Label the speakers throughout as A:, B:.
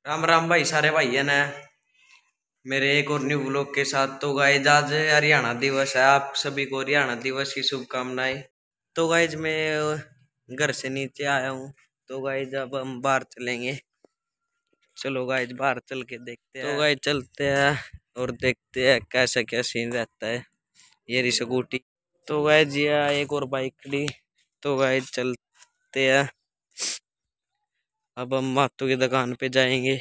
A: राम राम भाई, सारे भाई है ना मेरे एक और न्यू ब्लॉग के साथ। तो गाइज आज हरियाणा दिवस है, आप सभी को हरियाणा दिवस की शुभकामनाएं। तो गाइज मैं घर से नीचे आया हूँ। तो गाइज अब हम बाहर चलेंगे। चलो गाइज बाहर चल के देखते हैं। तो गाइज चलते हैं और देखते हैं कैसा क्या सीन रहता है। ये रही स्कूटी। तो गाइज ये एक और बाइक खड़ी। तो गाइज चलते हैं। अब हम मातू की दुकान पे जाएंगे।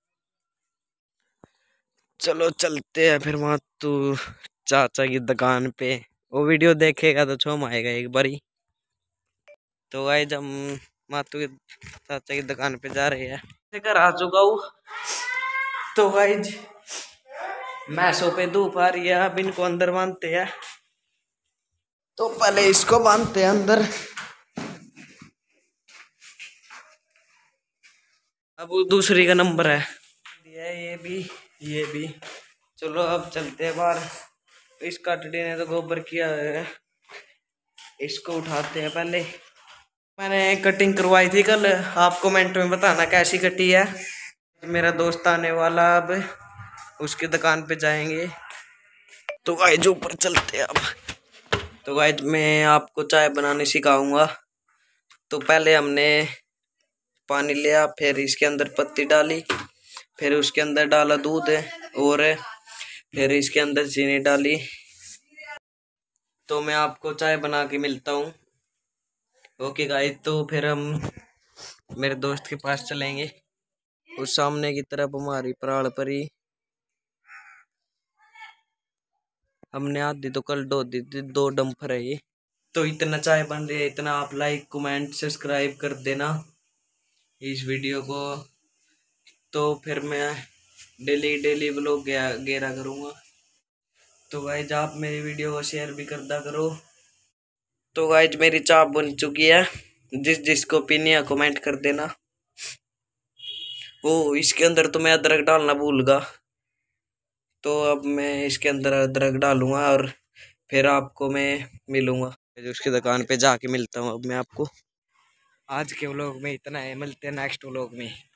A: चलो चलते हैं फिर मातू चाचा की दुकान पे। वो वीडियो देखेगा तो छोम आएगा एक बारी। तो गाइस हम मातू के चाचा की दुकान पे जा रहे हैं। घर आ चुका हूँ। तो गाइस मैसों पे धूप आ रही है, अब इनको अंदर बांधते हैं। तो पहले इसको बांधते हैं अंदर। अब वो दूसरी का नंबर है, ये भी। चलो अब चलते हैं बाहर। इस काटड़ी ने तो गोबर किया है, इसको उठाते हैं पहले। मैंने कटिंग करवाई थी कल, आप कमेंट में बताना कैसी कटी है। मेरा दोस्त आने वाला, अब उसकी दुकान पे जाएंगे। तो गाइस ऊपर चलते हैं अब। तो गाइस मैं आपको चाय बनाने सिखाऊंगा। तो पहले हमने पानी लिया, फिर इसके अंदर पत्ती डाली, फिर उसके अंदर डाला दूध और फिर इसके अंदर चीनी डाली। तो मैं आपको चाय बना के मिलता हूँ। ओके गाइस, तो फिर हम मेरे दोस्त के पास चलेंगे। उस सामने की तरफ हमारी प्राण परी। हमने आधी तो कल धो दी थी, 2 डंपर है ये। तो इतना चाय बन रही है, इतना आप लाइक कमेंट सब्सक्राइब कर देना इस वीडियो को। तो फिर मैं डेली डेली व्लॉग गेरा करूँगा। तो गाइज आप मेरी वीडियो को शेयर भी करदा करो। तो गाइज मेरी चाय बन चुकी है, जिसको पीनी है कमेंट कर देना। वो इसके अंदर तो मैं अदरक डालना भूल गया। तो अब मैं इसके अंदर अदरक डालूंगा और फिर आपको मैं मिलूंगा। उसकी दुकान पे जाके मिलता हूँ अब मैं आपको। आज के व्लॉग में इतना है, मिलते हैं नेक्स्ट व्लॉग में।